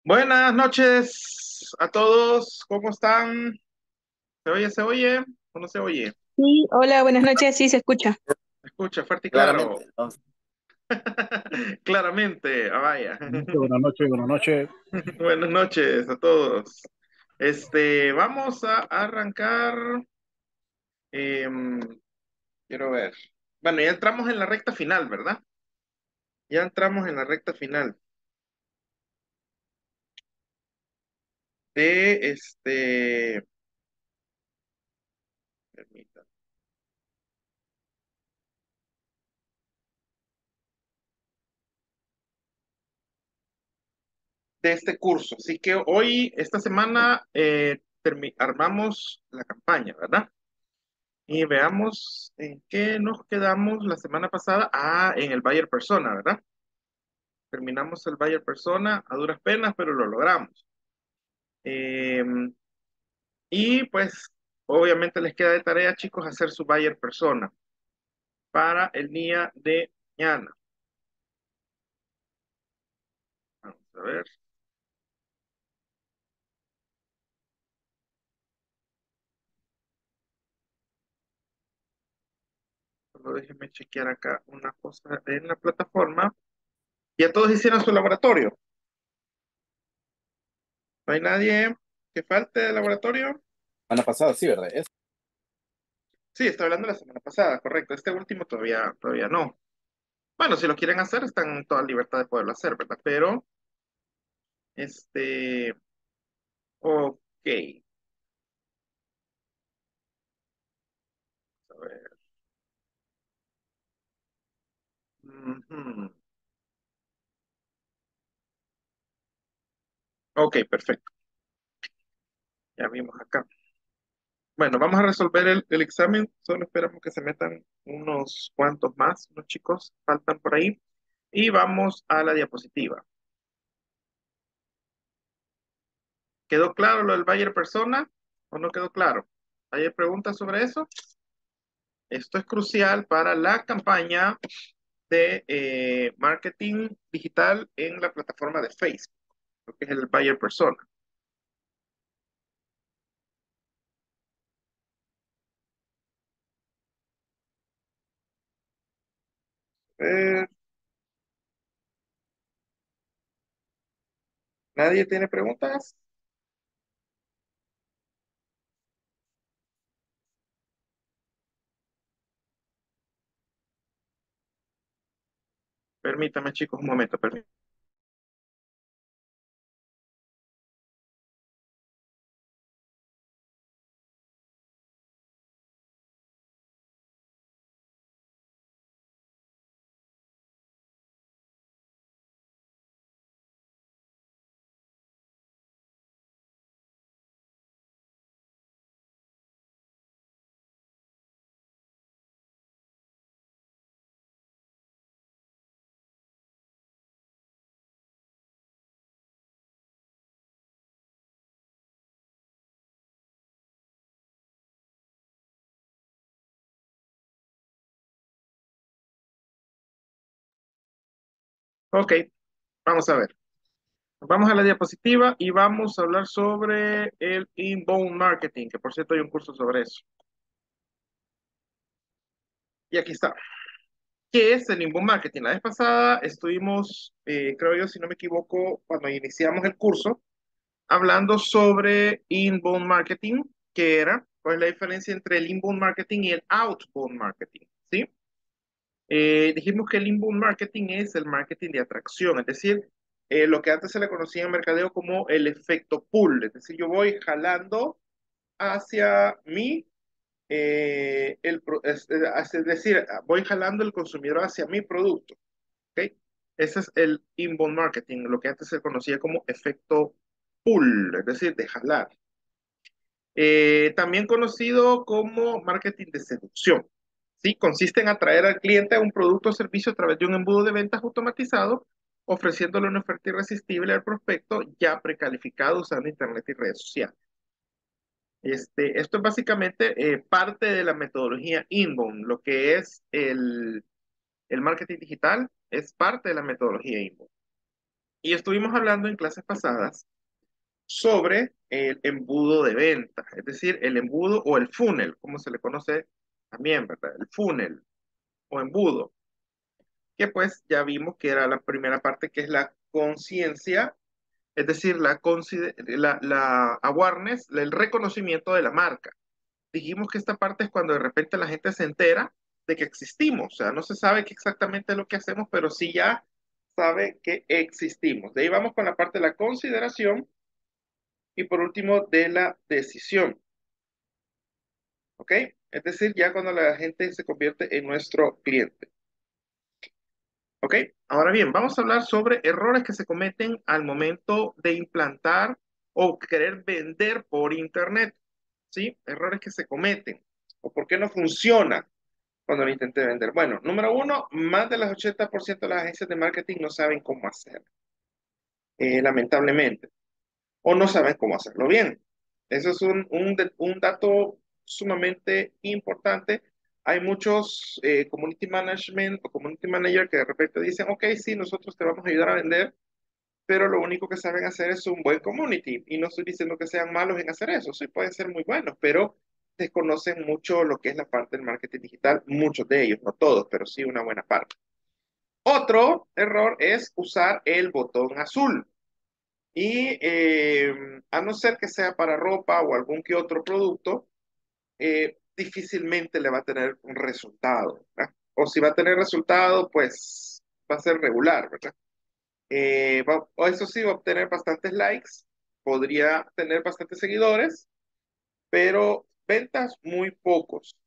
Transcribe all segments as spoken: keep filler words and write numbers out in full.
Buenas noches a todos, ¿cómo están? ¿Se oye, se oye o no se oye? Sí, hola, buenas noches, sí se escucha. ¿Se escucha fuerte y claro? Claramente, ¿no? Claramente, ah, vaya. Buenas noches, buenas noches. Buenas noches a todos. Este, vamos a arrancar. em, Quiero ver. Bueno, ya entramos en la recta final, ¿verdad? Ya entramos en la recta final de este. Permítame. De este curso. Así que hoy, esta semana, eh, termi- armamos la campaña, ¿verdad? Y veamos en qué nos quedamos la semana pasada. Ah, en el Buyer Persona, ¿verdad? Terminamos el Buyer Persona a duras penas, pero lo logramos. Eh, y pues, obviamente les queda de tarea, chicos, hacer su Buyer Persona para el día de mañana. Vamos a ver. Solo déjenme chequear acá una cosa en la plataforma. Ya todos hicieron su laboratorio. ¿No hay nadie que falte de laboratorio? Semana pasada, sí, ¿verdad? Es Sí, estoy hablando de la semana pasada, correcto. Este último todavía, todavía no. Bueno, si lo quieren hacer, están en toda libertad de poderlo hacer, ¿verdad? Pero, este, ok. A ver. Ujú. Ok, perfecto. Ya vimos acá. Bueno, vamos a resolver el, el examen. Solo esperamos que se metan unos cuantos más, unos chicos faltan por ahí. Y vamos a la diapositiva. ¿Quedó claro lo del Bayer Persona o no quedó claro? ¿Hay preguntas sobre eso? Esto es crucial para la campaña de eh, marketing digital en la plataforma de Facebook, lo que es el buyer persona. Eh, ¿Nadie tiene preguntas? Permítame, chicos, un momento. Permítame. Ok, vamos a ver. Vamos a la diapositiva y vamos a hablar sobre el inbound marketing, que por cierto hay un curso sobre eso. Y aquí está. ¿Qué es el inbound marketing? La vez pasada estuvimos, eh, creo yo, si no me equivoco, cuando iniciamos el curso, hablando sobre inbound marketing, que era, cuál es la diferencia entre el inbound marketing y el outbound marketing, ¿sí? Eh, dijimos que el inbound marketing es el marketing de atracción, es decir, eh, lo que antes se le conocía en mercadeo como el efecto pull, es decir, yo voy jalando hacia mí, eh, el, pro- es, es decir, voy jalando el consumidor hacia mi producto, ¿ok? Ese es el inbound marketing, lo que antes se conocía como efecto pull, es decir, de jalar. Eh, también conocido como marketing de seducción. ¿Sí? Consiste en atraer al cliente a un producto o servicio a través de un embudo de ventas automatizado, ofreciéndole una oferta irresistible al prospecto ya precalificado usando Internet y redes sociales. Este, esto es básicamente eh, parte de la metodología inbound, lo que es el, el marketing digital es parte de la metodología inbound. Y estuvimos hablando en clases pasadas sobre el embudo de venta, es decir, el embudo o el funnel, como se le conoce también, ¿verdad? El funnel o embudo, que pues ya vimos que era la primera parte que es la conciencia, es decir, la, consi- la, la awareness, el reconocimiento de la marca. Dijimos que esta parte es cuando de repente la gente se entera de que existimos, o sea, no se sabe qué exactamente es lo que hacemos, pero sí ya sabe que existimos. De ahí vamos con la parte de la consideración y por último de la decisión, ¿ok? Es decir, ya cuando la gente se convierte en nuestro cliente, ¿ok? Ahora bien, vamos a hablar sobre errores que se cometen al momento de implantar o querer vender por internet, ¿sí? Errores que se cometen o por qué no funciona cuando lo intenté vender. Bueno, número uno, más del ochenta por ciento de las agencias de marketing no saben cómo hacerlo, eh, lamentablemente, o no saben cómo hacerlo bien. Eso es un, un, de- un dato sumamente importante. Hay muchos eh, community management o community manager que de repente dicen, ok, sí, nosotros te vamos a ayudar a vender, pero lo único que saben hacer es un buen community. Y no estoy diciendo que sean malos en hacer eso, sí, pueden ser muy buenos, pero desconocen mucho lo que es la parte del marketing digital, muchos de ellos, no todos, pero sí una buena parte. Otro error es usar el botón azul. Y eh, a no ser que sea para ropa o algún que otro producto, eh, difícilmente le va a tener un resultado, ¿verdad? O si va a tener resultado, pues va a ser regular, ¿verdad? Eh, va- o eso sí, va a obtener bastantes likes, podría tener bastantes seguidores, pero ventas muy pocos.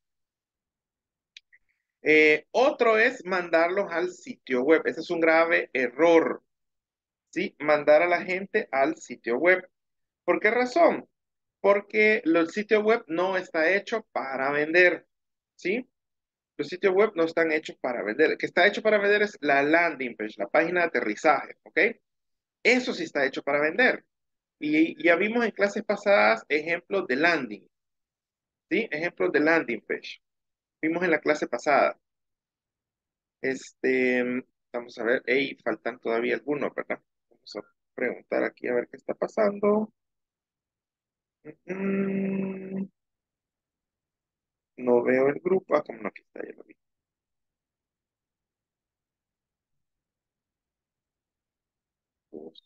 Eh, otro es mandarlos al sitio web. Ese es un grave error, ¿sí? Mandar a la gente al sitio web. ¿Por qué razón? Porque el sitio web no está hecho para vender, ¿sí? Los sitios web no están hechos para vender. El que está hecho para vender es la landing page, la página de aterrizaje, ¿ok? Eso sí está hecho para vender. Y ya vimos en clases pasadas ejemplos de landing, ¿sí? Ejemplos de landing page. Vimos en la clase pasada. Este, vamos a ver, hey, faltan todavía algunos, ¿verdad? Vamos a preguntar aquí a ver qué está pasando. Mm, no veo el grupo. Ah, como no, aquí está, ya lo vi. Dos,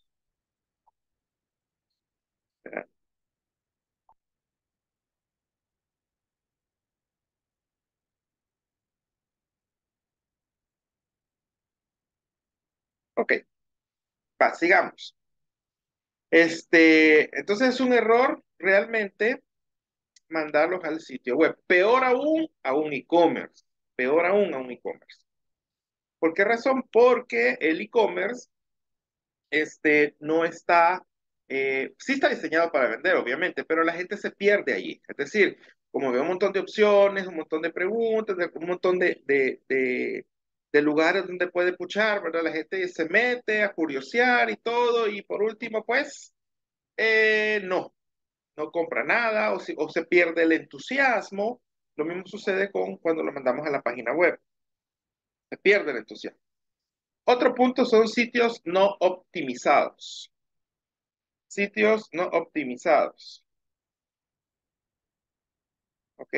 espera. Ok, va, sigamos. Este, entonces es un error realmente mandarlos al sitio web. Peor aún a un e-commerce. Peor aún a un e-commerce. ¿Por qué razón? Porque el e-commerce este, no está, eh, sí está diseñado para vender, obviamente, pero la gente se pierde allí. Es decir, como ve un montón de opciones, un montón de preguntas, de- un montón de, de, de, de lugares donde puede puchar, ¿verdad? La gente se mete a curiosear y todo, y por último, pues, eh, no, no compra nada o, si- o se pierde el entusiasmo. Lo mismo sucede con cuando lo mandamos a la página web, se pierde el entusiasmo. Otro punto son sitios no optimizados. Sitios no optimizados. ¿Ok?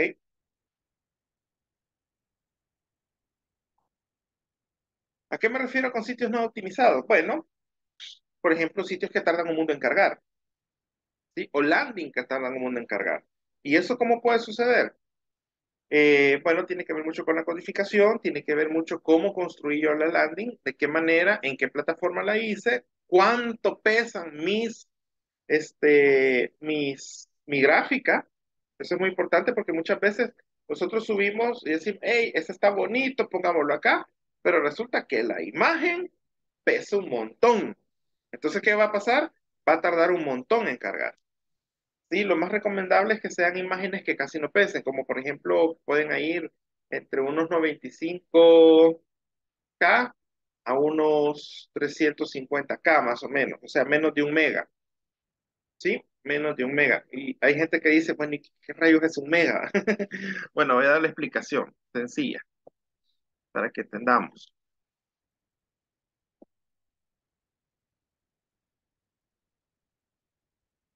¿A qué me refiero con sitios no optimizados? Bueno, por ejemplo, sitios que tardan un mundo en cargar, ¿sí? O landing que tardan un mundo en cargar. ¿Y eso cómo puede suceder? Eh, bueno, tiene que ver mucho con la codificación, tiene que ver mucho cómo construí yo la landing, de qué manera, en qué plataforma la hice, cuánto pesan mis, este, mis, mi gráfica. Eso es muy importante porque muchas veces nosotros subimos y decimos, hey, ese está bonito, pongámoslo acá, pero resulta que la imagen pesa un montón. Entonces, ¿qué va a pasar? Va a tardar un montón en cargar. Sí, lo más recomendable es que sean imágenes que casi no pesen, como por ejemplo pueden ir entre unos noventa y cinco K a unos trescientos cincuenta K más o menos, o sea, menos de un mega, ¿sí? Menos de un mega. Y hay gente que dice, bueno, ¿y qué rayos es un mega? Bueno, voy a dar la explicación sencilla para que entendamos.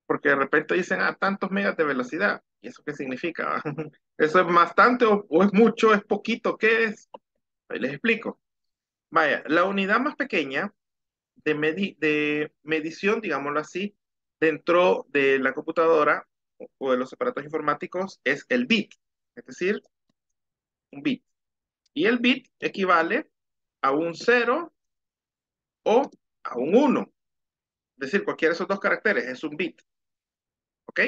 porque de repente dicen, ah, tantos megas de velocidad. ¿Y eso qué significa? ¿Eso es bastante o, o es mucho, es poquito? ¿Qué es? Ahí les explico. Vaya, la unidad más pequeña de, medi- de medición, digámoslo así, dentro de la computadora o o de los aparatos informáticos es el bit, es decir, un bit. Y el bit equivale a un cero o a un uno. Es decir, cualquiera de esos dos caracteres es un bit. ¿Ok?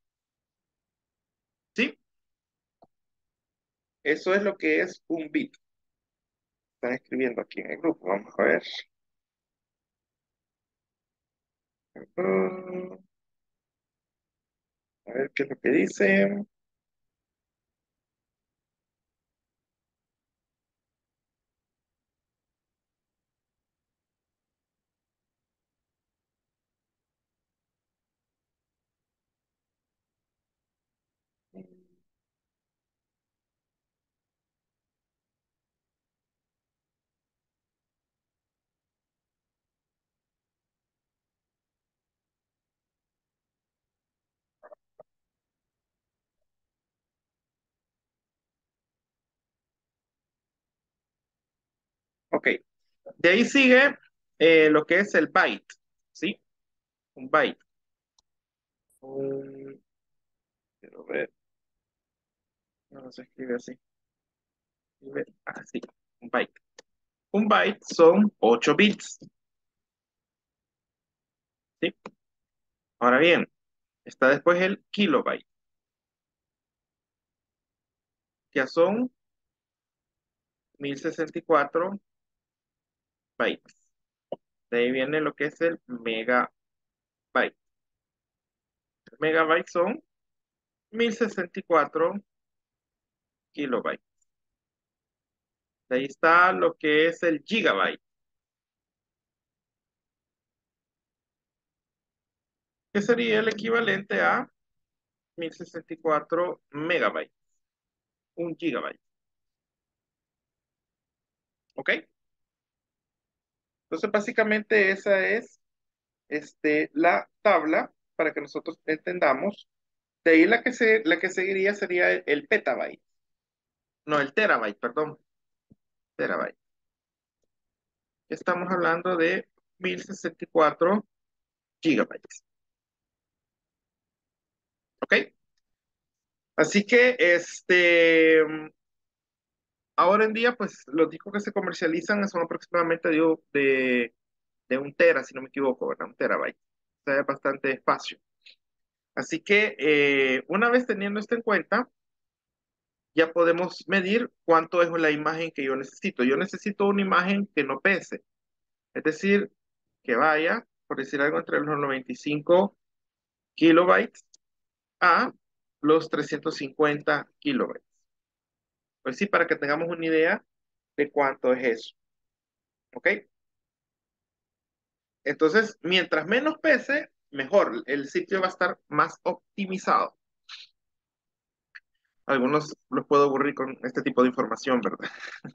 ¿Sí? Eso es lo que es un bit. Están escribiendo aquí en el grupo. Vamos a ver. Mm, a ver qué es lo que dice. Ok. De ahí sigue eh, lo que es el byte. ¿Sí? Un byte. Un, quiero ver. No se escribe así. Escribe así. Un byte. Un byte son ocho bits. ¿Sí? Ahora bien, está después el kilobyte. Ya son mil sesenta y cuatro bytes. De ahí viene lo que es el megabyte. El megabyte son mil sesenta y cuatro kilobytes. De ahí está lo que es el gigabyte, que sería el equivalente a mil sesenta y cuatro megabytes, un gigabyte. ¿Ok? Entonces, básicamente esa es este, la tabla para que nosotros entendamos. De ahí la que, se, la que seguiría sería el, el petabyte. No, el terabyte, perdón. Terabyte. Estamos hablando de mil sesenta y cuatro gigabytes. ¿Ok? Así que, este, ahora en día, pues los discos que se comercializan son aproximadamente de, de, de un tera, si no me equivoco, ¿verdad? Un terabyte. O sea, es bastante espacio. Así que, eh, una vez teniendo esto en cuenta, ya podemos medir cuánto es la imagen que yo necesito. Yo necesito una imagen que no pese. Es decir, que vaya, por decir algo, entre los noventa y cinco kilobytes a los trescientos cincuenta kilobytes. Pues sí, para que tengamos una idea de cuánto es eso. ¿Ok? Entonces, mientras menos pese, mejor. El sitio va a estar más optimizado. Algunos los puedo aburrir con este tipo de información, ¿verdad?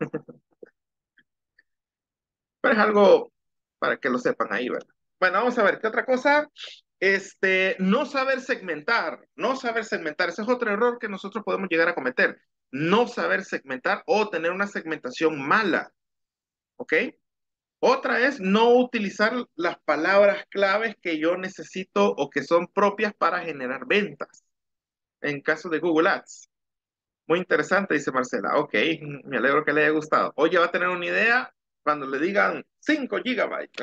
Pero es algo para que lo sepan ahí, ¿verdad? Bueno, vamos a ver, ¿qué otra cosa? Este, no saber segmentar, no saber segmentar, ese es otro error que nosotros podemos llegar a cometer. No saber segmentar o tener una segmentación mala, ¿ok? Otra es no utilizar las palabras claves que yo necesito o que son propias para generar ventas. En caso de Google Ads. Muy interesante, dice Marcela. Ok, me alegro que le haya gustado. Oye, va a tener una idea cuando le digan cinco gigabytes.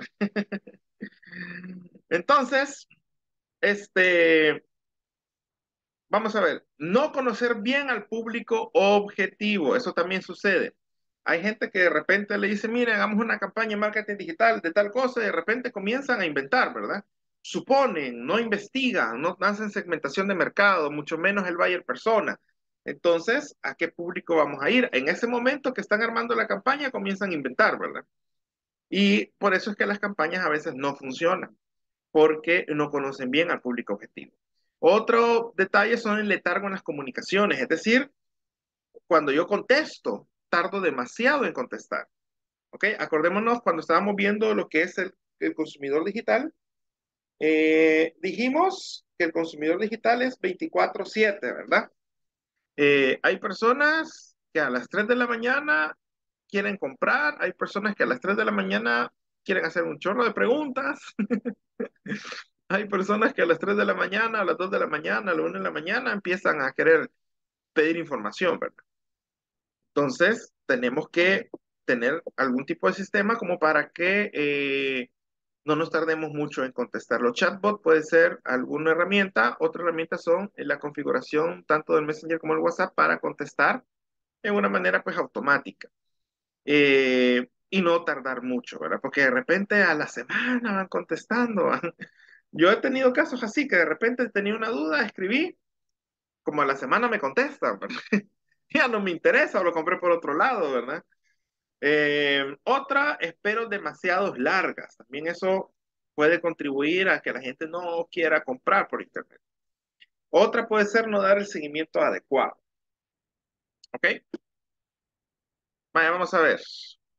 Entonces, este, vamos a ver, no conocer bien al público objetivo, eso también sucede. Hay gente que de repente le dice, mire, hagamos una campaña de marketing digital de tal cosa y de repente comienzan a inventar, ¿verdad? Suponen, no investigan, no hacen segmentación de mercado, mucho menos el buyer persona. Entonces, ¿a qué público vamos a ir? En ese momento que están armando la campaña, comienzan a inventar, ¿verdad? Y por eso es que las campañas a veces no funcionan porque no conocen bien al público objetivo. Otro detalle son el letargo en las comunicaciones, es decir, cuando yo contesto, tardo demasiado en contestar. ¿Ok? Acordémonos cuando estábamos viendo lo que es el, el consumidor digital, Eh, dijimos que el consumidor digital es veinticuatro siete, ¿verdad? Eh, hay personas que a las tres de la mañana quieren comprar, hay personas que a las tres de la mañana quieren hacer un chorro de preguntas, hay personas que a las tres de la mañana, a las dos de la mañana, a la una de la mañana empiezan a querer pedir información, ¿verdad? Entonces, tenemos que tener algún tipo de sistema como para que eh, no nos tardemos mucho en contestar. Los chatbots puede ser alguna herramienta, otra herramienta son la configuración tanto del Messenger como el WhatsApp para contestar de una manera pues automática. Eh, y no tardar mucho, ¿verdad? Porque de repente a la semana van contestando. ¿Van? Yo he tenido casos así que de repente tenía una duda, escribí, como a la semana me contestan, ¿verdad? Ya no me interesa o lo compré por otro lado, ¿verdad? Eh, otra, espero demasiados largas. También eso puede contribuir a que la gente no quiera comprar por internet. Otra puede ser no dar el seguimiento adecuado. ¿Ok? Vaya, vamos a ver.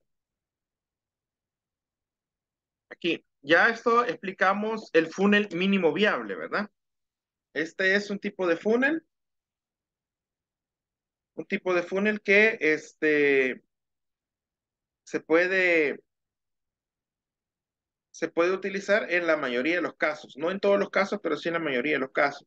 Aquí, ya esto explicamos el funnel mínimo viable, ¿verdad? Este es un tipo de funnel, un tipo de funnel que este, se puede, se puede utilizar en la mayoría de los casos. No en todos los casos, pero sí en la mayoría de los casos.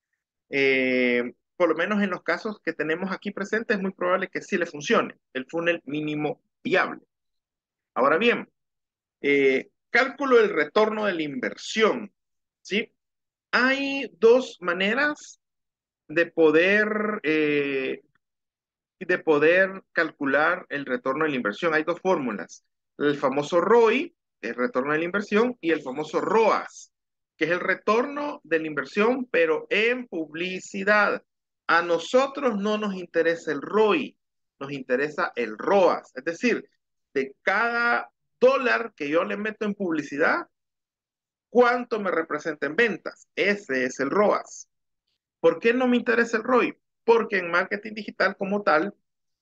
Eh, por lo menos en los casos que tenemos aquí presentes, es muy probable que sí le funcione el funnel mínimo viable. Ahora bien, eh, cálculo del retorno de la inversión, ¿sí? Hay dos maneras de poder, eh, de poder calcular el retorno de la inversión. Hay dos fórmulas, el famoso R O I, el retorno de la inversión, y el famoso R O A S, que es el retorno de la inversión, pero en publicidad. A nosotros no nos interesa el R O I, nos interesa el R O A S, es decir, de cada dólar que yo le meto en publicidad, ¿cuánto me representa en ventas? Ese es el R O A S. ¿Por qué no me interesa el R O I? Porque en marketing digital como tal,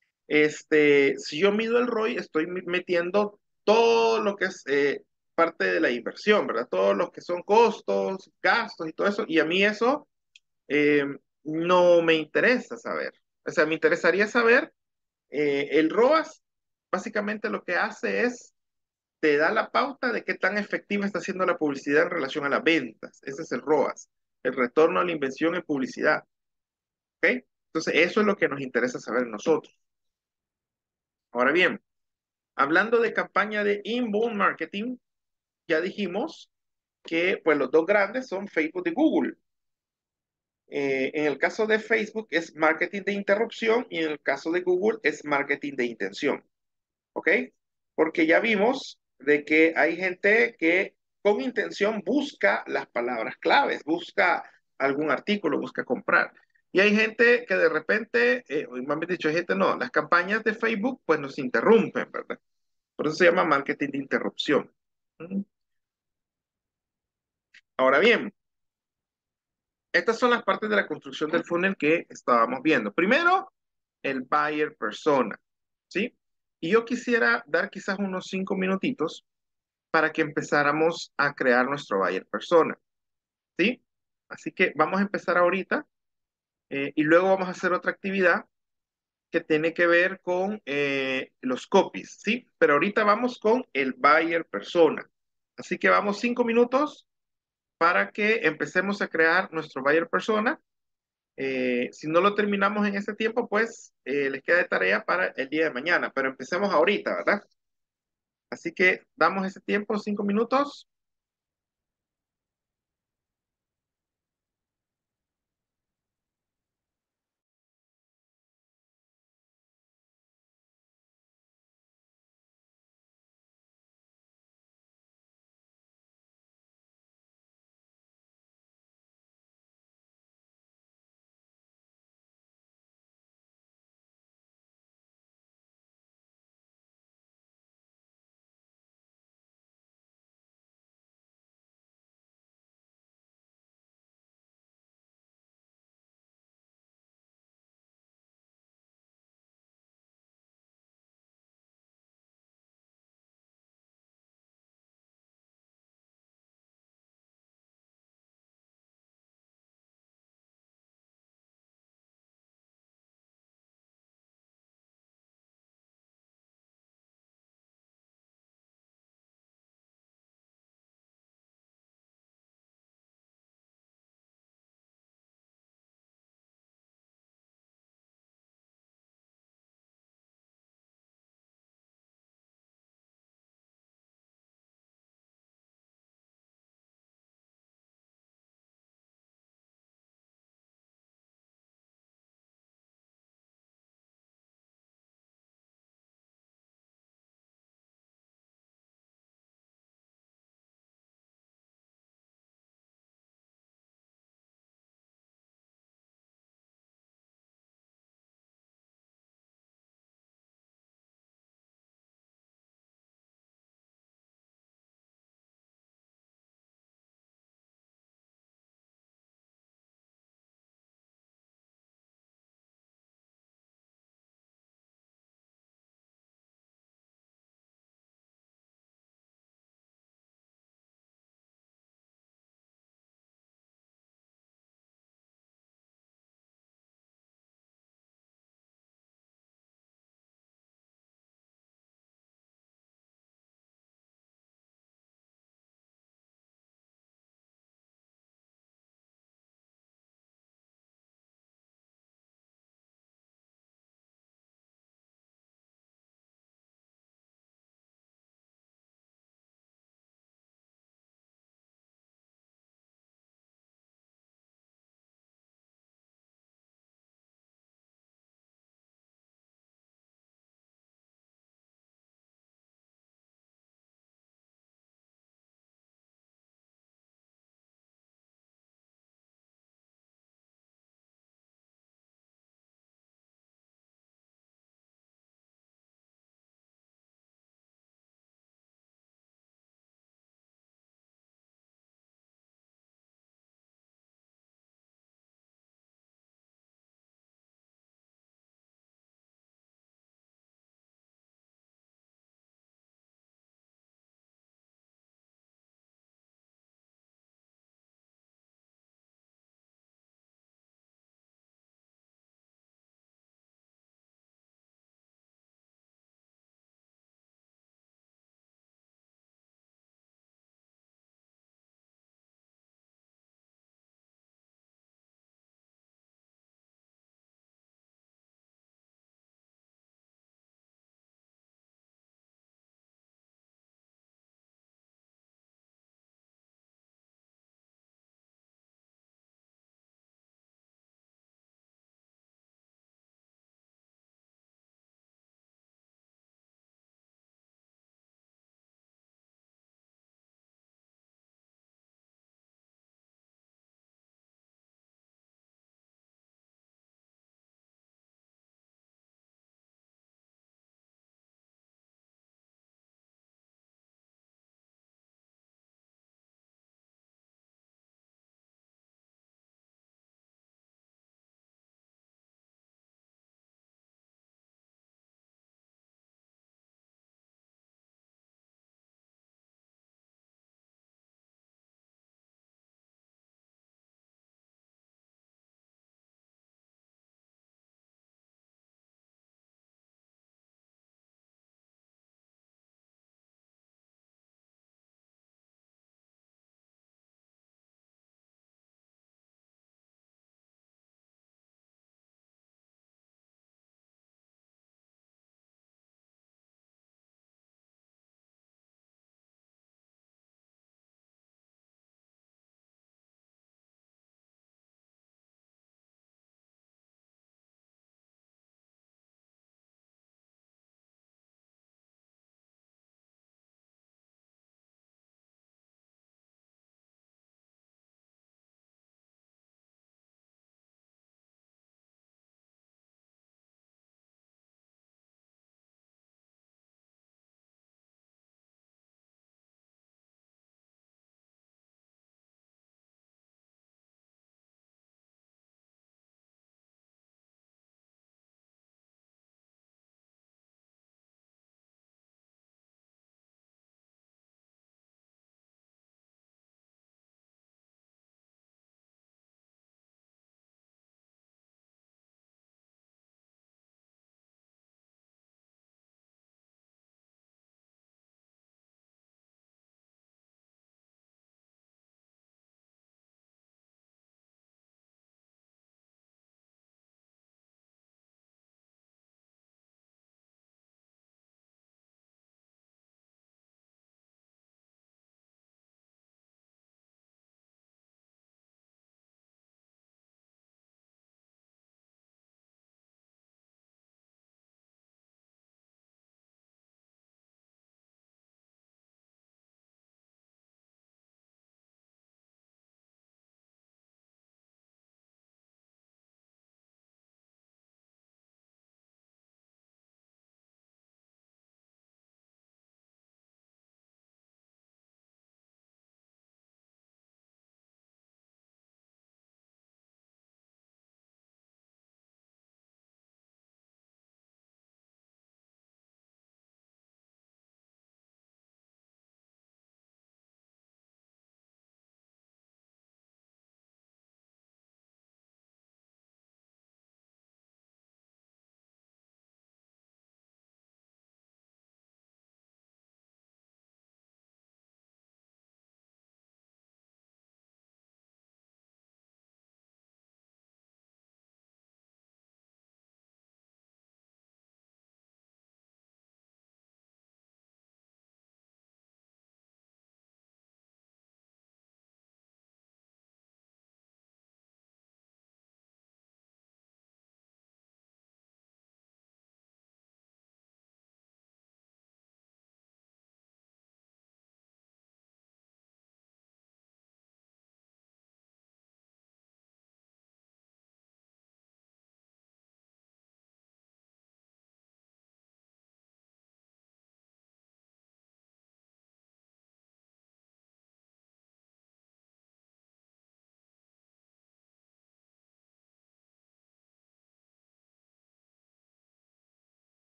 este, si yo mido el R O I, estoy metiendo todo lo que es eh, parte de la inversión, ¿verdad? Todo lo que son costos, gastos y todo eso. Y a mí eso eh, no me interesa saber. O sea, me interesaría saber, eh, el R O A S básicamente lo que hace es, te da la pauta de qué tan efectiva está siendo la publicidad en relación a las ventas. Ese es el R O A S, el retorno a la inversión en publicidad. ¿Ok? Entonces, eso es lo que nos interesa saber nosotros. Ahora bien, hablando de campaña de inbound marketing, ya dijimos que pues los dos grandes son Facebook y Google. Eh, en el caso de Facebook es marketing de interrupción y en el caso de Google es marketing de intención. ¿Ok? Porque ya vimos de que hay gente que con intención busca las palabras claves, busca algún artículo, busca comprar. Y hay gente que de repente, eh, o más bien dicho, hay gente no, las campañas de Facebook pues nos interrumpen, ¿verdad? Por eso se llama marketing de interrupción. ¿Mm? Ahora bien, estas son las partes de la construcción del funnel que estábamos viendo. Primero, el buyer persona, ¿sí? Y yo quisiera dar quizás unos cinco minutitos para que empezáramos a crear nuestro buyer persona, ¿sí? Así que vamos a empezar ahorita eh, y luego vamos a hacer otra actividad que tiene que ver con eh, los copies, ¿sí? Pero ahorita vamos con el buyer persona. Así que vamos cinco minutos para que empecemos a crear nuestro buyer persona. Eh, si no lo terminamos en ese tiempo, pues eh, les queda de tarea para el día de mañana, pero empecemos ahorita, ¿verdad? Así que damos ese tiempo, cinco minutos.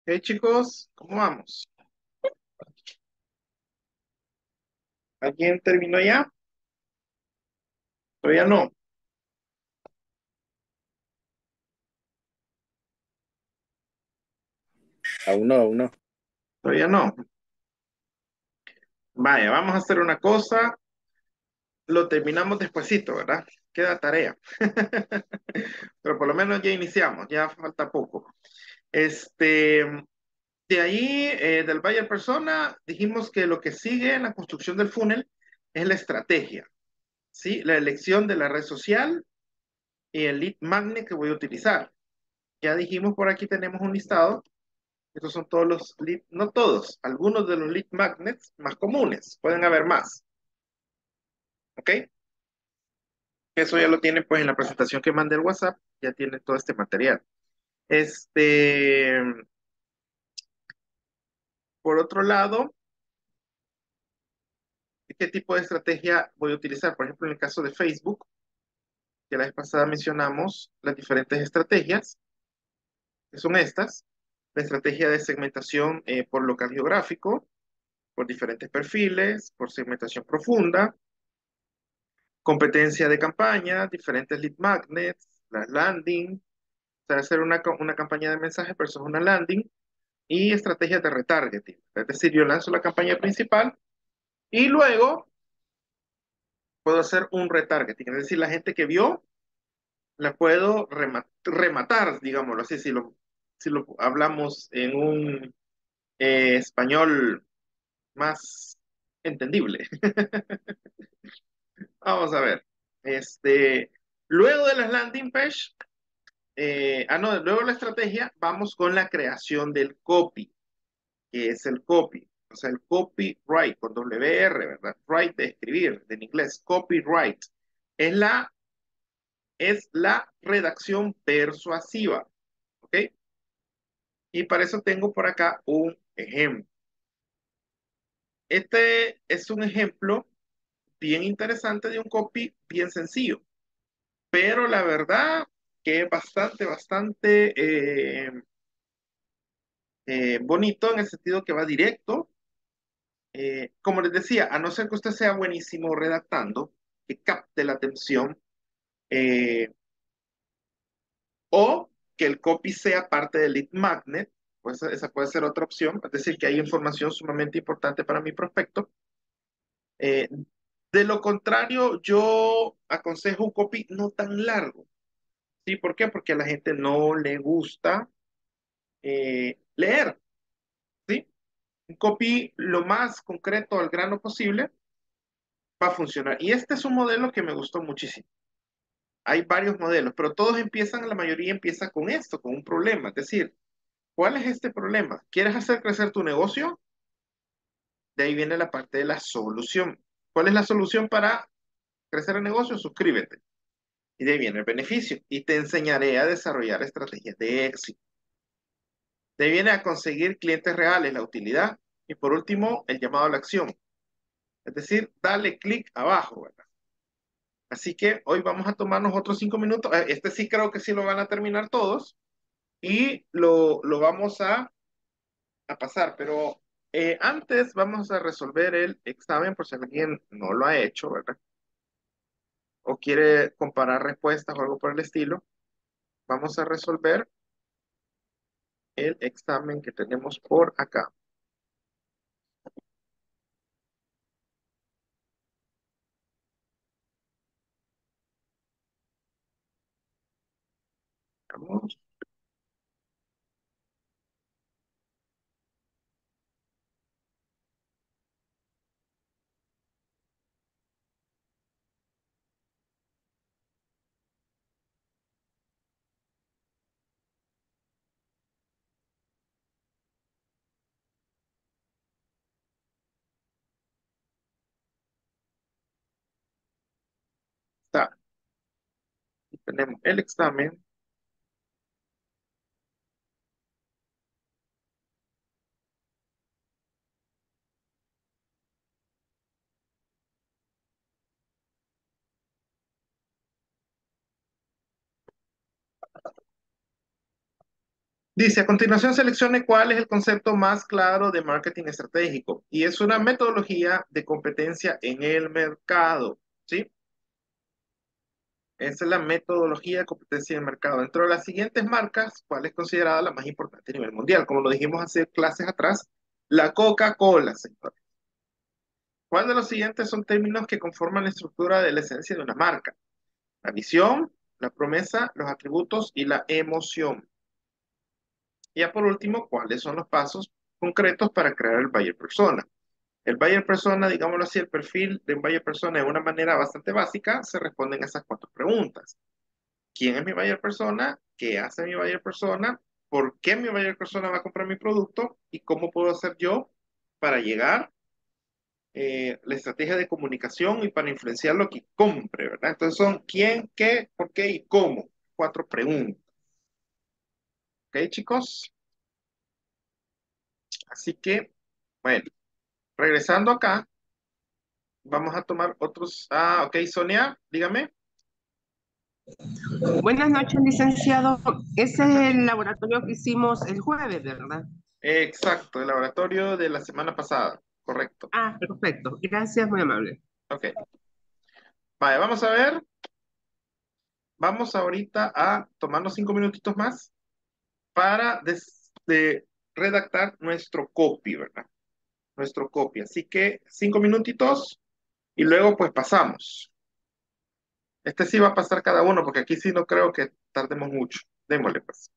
Hey chicos, ¿cómo vamos? ¿Alguien terminó ya? Todavía no, Aún no, aún no. todavía no. Vaya, vamos a hacer una cosa, lo terminamos despuesito, ¿verdad? Queda tarea. Pero por lo menos ya iniciamos, ya falta poco. Este, de ahí, eh, del Buyer Persona, dijimos que lo que sigue en la construcción del funnel es la estrategia, ¿sí? La elección de la red social y el lead magnet que voy a utilizar. Ya dijimos, por aquí tenemos un listado. Estos son todos los lead, no todos, algunos de los lead magnets más comunes. Pueden haber más, ¿ok? Eso ya lo tienen pues en la presentación que mandé el WhatsApp, ya tiene todo este material. Este, por otro lado, ¿qué tipo de estrategia voy a utilizar? Por ejemplo, en el caso de Facebook, que la vez pasada mencionamos las diferentes estrategias, que son estas. La estrategia de segmentación eh, por local geográfico, por diferentes perfiles, por segmentación profunda, competencia de campaña, diferentes lead magnets, las landing, o sea, hacer una, ca- una campaña de mensaje versus una landing, y estrategias de retargeting. Es decir, yo lanzo la campaña principal y luego puedo hacer un retargeting. Es decir, la gente que vio la puedo rema- rematar, digámoslo así, si lo, si lo hablamos en un eh, español más entendible. Vamos a ver. Este, luego de las landing page, eh, ah, no, luego de la estrategia, vamos con la creación del copy, que es el copy. O sea, el copyright con W R, ¿verdad? Write de escribir, de en inglés, copyright. Es la, es la redacción persuasiva, ¿ok? Y para eso tengo por acá un ejemplo. Este es un ejemplo bien interesante de un copy bien sencillo, pero la verdad que es bastante, bastante eh, eh, bonito en el sentido que va directo. Eh, como les decía, a no ser que usted sea buenísimo redactando, que capte la atención, eh, o que el copy sea parte del lead magnet, pues esa puede ser otra opción, es decir, que hay información sumamente importante para mi prospecto. Eh, de lo contrario, yo aconsejo un copy no tan largo. ¿Sí? ¿Por qué? Porque a la gente no le gusta eh, leer. ¿Sí? Un copy lo más concreto al grano posible va a funcionar. Y este es un modelo que me gustó muchísimo. Hay varios modelos, pero todos empiezan, la mayoría empieza con esto, con un problema. Es decir, ¿cuál es este problema? ¿Quieres hacer crecer tu negocio? De ahí viene la parte de la solución. ¿Cuál es la solución para crecer el negocio? Suscríbete. Y de ahí viene el beneficio. Y te enseñaré a desarrollar estrategias de éxito. De ahí viene a conseguir clientes reales, la utilidad. Y por último, el llamado a la acción. Es decir, dale clic abajo, ¿verdad? Así que hoy vamos a tomarnos otros cinco minutos. Eh, Este sí creo que sí lo van a terminar todos. Y lo, lo vamos a, a pasar. Pero eh, antes vamos a resolver el examen por si alguien no lo ha hecho, ¿verdad? O quiere comparar respuestas o algo por el estilo. Vamos a resolver el examen que tenemos por acá. Vamos, está. Tenemos el examen. Dice, a continuación seleccione cuál es el concepto más claro de marketing estratégico. Y es una metodología de competencia en el mercado. ¿Sí? Esa es la metodología de competencia en el mercado. Dentro de las siguientes marcas, ¿cuál es considerada la más importante a nivel mundial? Como lo dijimos hace clases atrás, la Coca-Cola, señores. ¿Cuál de los siguientes son términos que conforman la estructura de la esencia de una marca? La visión, la promesa, los atributos y la emoción. Y ya por último, ¿cuáles son los pasos concretos para crear el buyer persona? El buyer persona, digámoslo así, el perfil de un buyer persona de una manera bastante básica, se responden a esas cuatro preguntas. ¿Quién es mi buyer persona? ¿Qué hace mi buyer persona? ¿Por qué mi buyer persona va a comprar mi producto? ¿Y cómo puedo hacer yo para llegar eh, la estrategia de comunicación y para influenciar lo que compre, ¿verdad? Entonces son quién, qué, por qué y cómo. Cuatro preguntas. ¿Ok, chicos? Así que, bueno, regresando acá, vamos a tomar otros. Ah, ok, Sonia, dígame. Buenas noches, licenciado. Ese Buenas es noches. el laboratorio que hicimos el jueves, ¿verdad? Exacto, el laboratorio de la semana pasada. Correcto. Ah, perfecto. Gracias, muy amable. Ok. Vale, vamos a ver. Vamos ahorita a tomarnos cinco minutitos más para des- de redactar nuestro copy, ¿verdad? Nuestro copy. Así que cinco minutitos y luego pues pasamos. Este sí va a pasar cada uno porque aquí sí no creo que tardemos mucho. Démosle pues.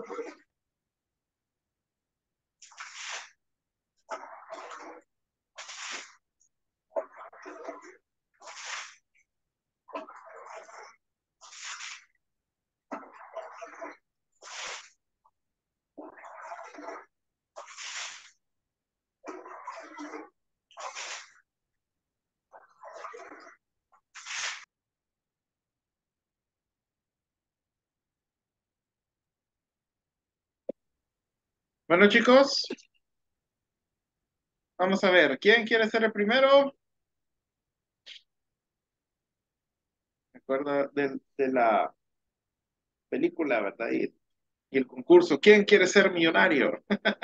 Bueno, chicos, vamos a ver. ¿Quién quiere ser el primero? Me acuerdo de, de la película, ¿verdad? Y, y el concurso. ¿Quién quiere ser millonario?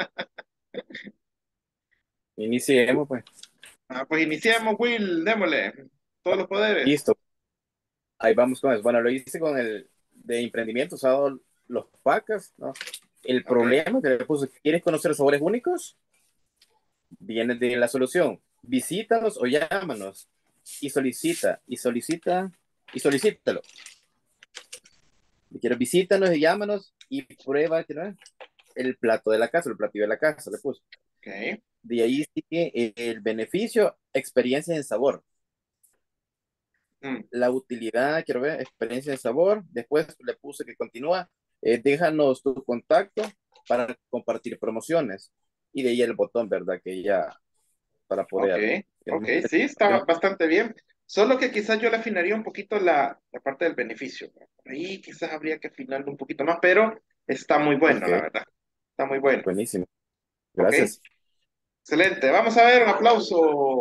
Iniciemos, pues. Ah, pues iniciemos, Will, démosle. Todos los poderes. Listo. Ahí vamos con eso. Bueno, lo hice con el de emprendimiento, usado los pacas, ¿no? El Ok, problema que le puse, ¿quieres conocer sabores únicos? Viene de la solución. Visítanos o llámanos y solicita, y solicita, y solicítalo. Si quieres, visítanos y llámanos y prueba ¿no? el plato de la casa, el platillo de la casa, le puse. ok. De ahí sigue el beneficio, experiencia en sabor. Mm, La utilidad, quiero ver, experiencia en sabor. Después le puse que continúa. Eh, déjanos tu contacto para compartir promociones. Y de ahí el botón, ¿verdad? Que ya para ok, poder. ok, sí, está bastante bien. Solo que quizás yo le afinaría un poquito la, la parte del beneficio. Por ahí quizás habría que afinarlo un poquito más, pero está muy bueno, Ok, la verdad. Está muy bueno. buenísimo. Ok, Gracias. excelente. Vamos a ver un aplauso.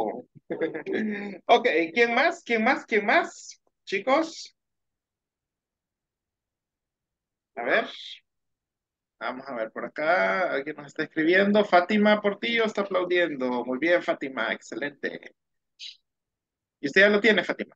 Ok, ¿quién más? ¿Quién más? ¿Quién más? Chicos, a ver. Vamos a ver por acá. Alguien nos está escribiendo. Fátima Portillo está aplaudiendo. Muy bien, Fátima. Excelente. ¿Y usted ya lo tiene, Fátima?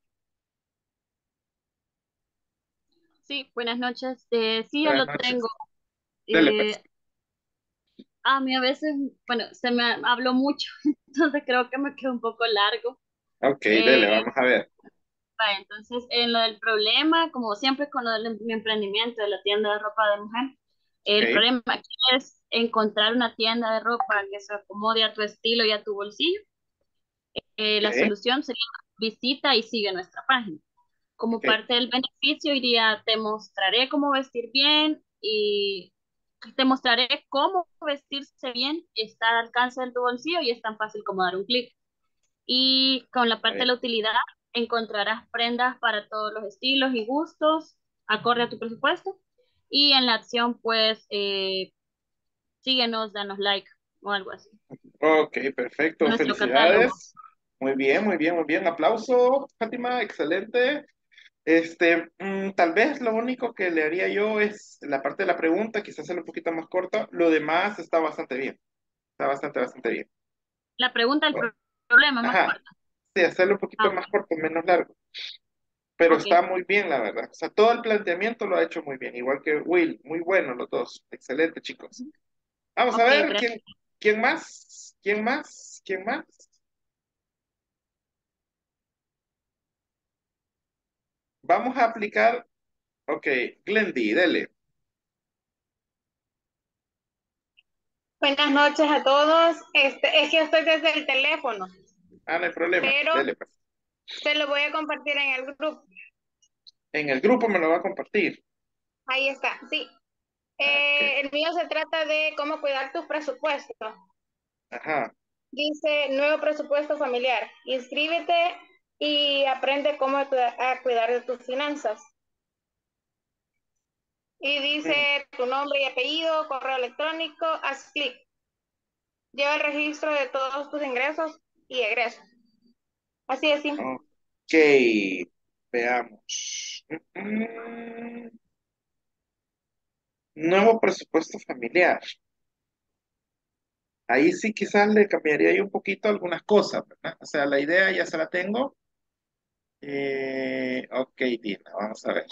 Sí, buenas noches. Eh, sí, ya Buenas lo tengo. noches. Dele, pues. Eh, a mí a veces, bueno, se me habló mucho, entonces creo que me quedó un poco largo. Ok, Eh, dele, vamos a ver. va, entonces, en lo del problema, como siempre con lo del mi emprendimiento de la tienda de ropa de mujer, el Ok, problema aquí es encontrar una tienda de ropa que se acomode a tu estilo y a tu bolsillo. Eh, la ok, solución sería visita y sigue nuestra página. Como ok. parte del beneficio iría, te mostraré cómo vestir bien y te mostraré cómo vestirse bien, está al alcance de tu bolsillo y es tan fácil como dar un clic. Y con la A parte de ver. la utilidad encontrarás prendas para todos los estilos y gustos, acorde a tu presupuesto. Y en la acción, pues, eh, síguenos, danos like o algo así. Ok, perfecto. Nuestro catálogo. Felicidades. Muy bien, muy bien, muy bien. Aplauso, Fátima. Excelente. Este, mm, tal vez lo único que le haría yo es la parte de la pregunta, quizás hacerlo un poquito más corta. Lo demás está bastante bien. Está bastante, bastante bien. La pregunta del Bueno, pro- problema más ajá. corta. Sí, hacerlo un Ah, poquito ok, más corto, menos largo. Pero ok. está muy bien, la verdad. O sea, todo el planteamiento lo ha hecho muy bien, igual que Will. Muy bueno los dos. Excelente, chicos. Vamos a Ok, ver gracias. quién, quién más, quién más, quién más. Vamos a aplicar, ok, Glendy, dele. Buenas noches a todos. Este, es que estoy desde el teléfono, Ah, no hay problema, pero dele pues. se lo voy a compartir en el grupo. En el grupo me lo va a compartir. Ahí está, sí. Ah, ok, Eh, el mío se trata de cómo cuidar tu presupuesto. ajá. Dice nuevo presupuesto familiar. Inscríbete y aprende cómo a cuidar de tus finanzas. Y Mm, dice tu nombre y apellido, correo electrónico, haz clic. Lleva el registro de todos tus ingresos y egresos. Así es, simple. ok, veamos. Mm, nuevo presupuesto familiar. Ahí sí quizás le cambiaría yo un poquito algunas cosas, ¿verdad? O sea, la idea ya se la tengo. Eh, ok, Dina, vamos a ver.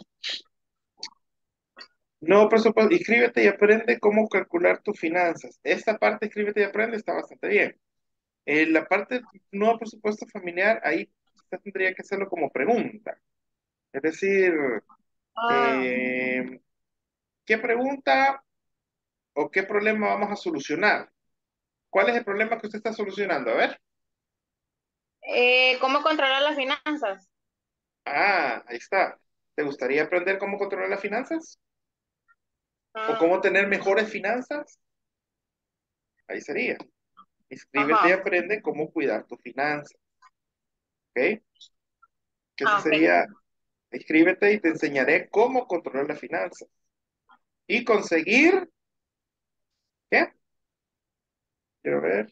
No, presupuesto, inscríbete y aprende cómo calcular tus finanzas. Esta parte, inscríbete y aprende, está bastante bien. Eh, la parte nuevo presupuesto familiar, ahí quizás tendría que hacerlo como pregunta. Es decir, Ah, eh, ¿qué pregunta? ¿O qué problema vamos a solucionar? ¿Cuál es el problema que usted está solucionando? A ver. Eh, ¿cómo controlar las finanzas? Ah, ahí está. ¿Te gustaría aprender cómo controlar las finanzas? ¿O Ah, cómo tener mejores finanzas? Ahí sería. Inscríbete y ajá. aprende cómo cuidar tus finanzas. ¿Ok? Que ese Ah, ok. sería, inscríbete y te enseñaré cómo controlar las finanzas. Y conseguir, ¿qué? Quiero ver.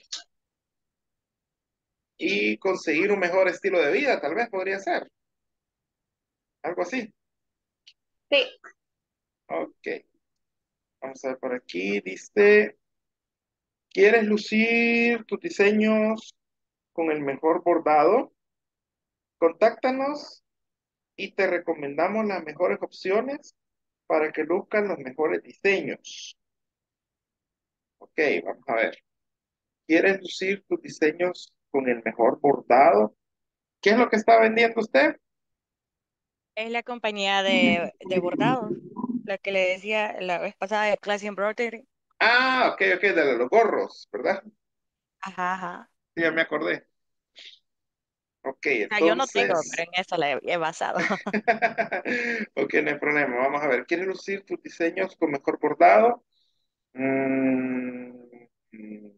Y conseguir un mejor estilo de vida, tal vez podría ser. Algo así. Sí. Ok. Vamos a ver por aquí. Dice, ¿quieres lucir tus diseños con el mejor bordado? Contáctanos y te recomendamos las mejores opciones para que luzcan los mejores diseños. Ok, vamos a ver. ¿Quieres lucir tus diseños con el mejor bordado? ¿Qué es lo que está vendiendo usted? Es la compañía de, de bordados, la que le decía la vez pasada de Classy Embroidery. Ah, ok, ok, de los gorros, ¿verdad? Ajá, ajá. Sí, ya me acordé. Ok, O sea, yo no tengo, entonces, pero en eso la he, he basado. ok, no hay problema. Vamos a ver, ¿quieres lucir tus diseños con mejor bordado? Mm, mm,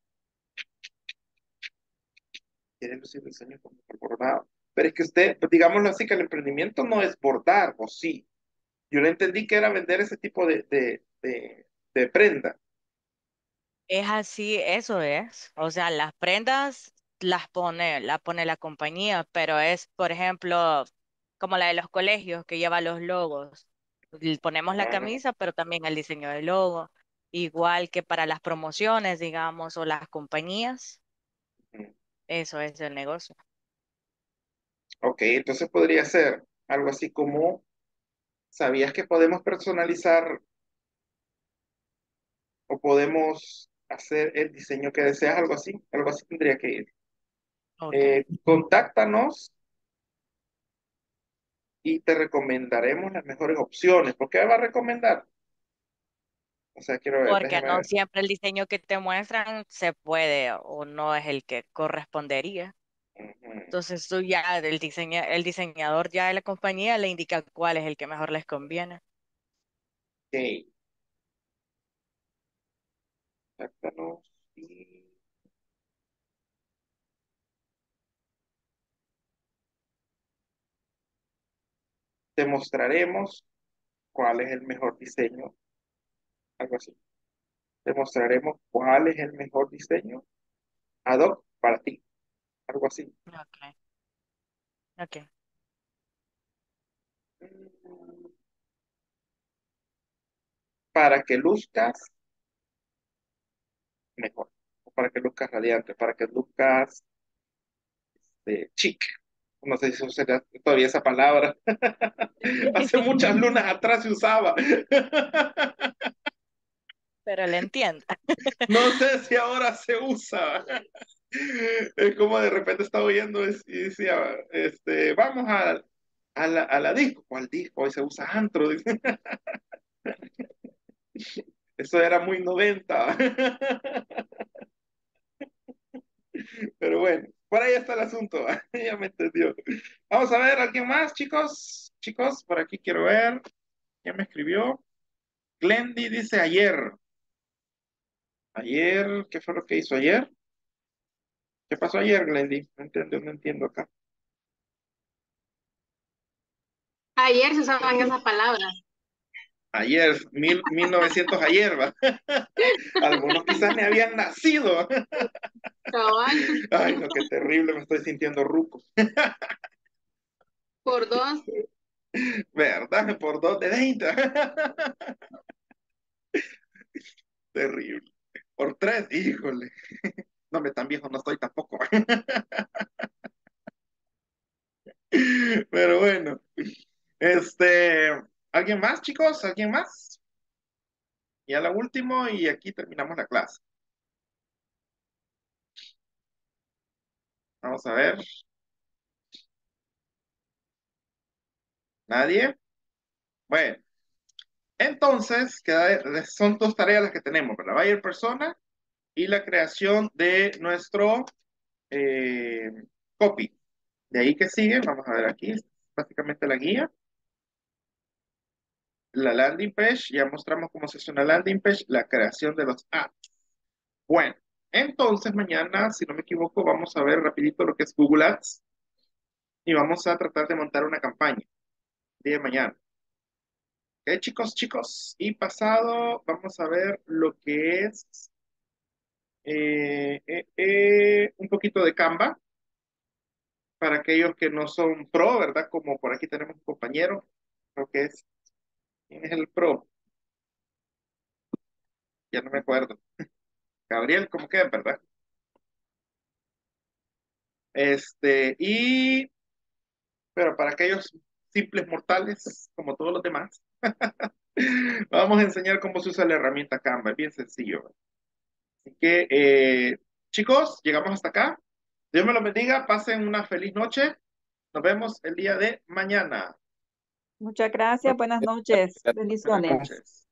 ¿Quieres lucir tus diseños con mejor bordado? Pero es que usted, pues, digámoslo así, que el emprendimiento no es bordar, ¿o sí? Yo le entendí que era vender ese tipo de, de, de, de prenda. Es así, eso es. O sea, las prendas las pone, la pone la compañía, pero es, por ejemplo, como la de los colegios que lleva los logos. Le ponemos la Ah, camisa, pero también el diseño del logo. Igual que para las promociones, digamos, o las compañías, mm. eso es el negocio. Ok, entonces podría ser algo así como, ¿sabías que podemos personalizar o podemos hacer el diseño que deseas? Algo así, algo así tendría que ir. Ok. Eh, contáctanos y te recomendaremos las mejores opciones. ¿Por qué me va a recomendar? O sea, quiero ver, Porque déjeme no ver. siempre el diseño que te muestran se puede o no es el que correspondería. Ujú, Entonces tú ya, el diseña, el diseñador ya de la compañía le indica cuál es el que mejor les conviene. ok, contáctanos y te mostraremos cuál es el mejor diseño. Algo así. Te mostraremos cuál es el mejor diseño ad hoc para ti. Algo así. Okay, okay. Para que luzcas mejor, para que luzcas radiante, para que luzcas eh, chic. No sé si usa todavía esa palabra. Hace muchas lunas atrás se usaba. Pero le entiendo. No sé si ahora se usa. Es como de repente estaba oyendo y decía, este, vamos a, a la, a la disco. ¿Cuál disco? Hoy se usa antro. Dice. Eso era muy noventa. Pero bueno, por ahí está el asunto. Ya me entendió. Vamos a ver, ¿alguien más, chicos? Chicos, por aquí quiero ver. ¿Quién me escribió? Glendy dice ayer. Ayer, ¿qué fue lo que hizo ayer? ¿Qué pasó ayer, Glendy? No entiendo, no entiendo acá. Ayer se usaban esas palabras. Ayer, mil, mil novecientos ayer, ¿va? Algunos quizás ni habían nacido. Cabal, Ay, no, qué terrible, me estoy sintiendo ruco. por dos. ¿Verdad? Por dos de veinte. Terrible. Por tres, híjole. No, me tan viejo no estoy tampoco. Pero bueno, este, ¿alguien más, chicos? ¿Alguien más? Ya la última y aquí terminamos la clase. Vamos a ver. ¿Nadie? Bueno, Entonces, queda, son dos tareas las que tenemos, ¿verdad? Buyer persona y la creación de nuestro eh, copy. De ahí que sigue, vamos a ver aquí, básicamente la guía. La landing page, ya mostramos cómo se hace una landing page, la creación de los ads. Bueno, entonces mañana, si no me equivoco, vamos a ver rapidito lo que es Google Ads y vamos a tratar de montar una campaña el día de mañana. Ok, chicos, chicos. Y pasado, vamos a ver lo que es eh, eh, eh, un poquito de Canva para aquellos que no son pro, ¿verdad? Como por aquí tenemos un compañero, creo que es, ¿quién es el pro? Ya no me acuerdo. Gabriel, ¿cómo que, verdad? Este, y, pero para aquellos simples mortales, como todos los demás, vamos a enseñar cómo se usa la herramienta Canva, es bien sencillo. ¿Verdad? Así que, eh, chicos, llegamos hasta acá. Dios me los bendiga, pasen una feliz noche. Nos vemos el día de mañana. Muchas gracias, buenas noches, Buenas bendiciones. noches.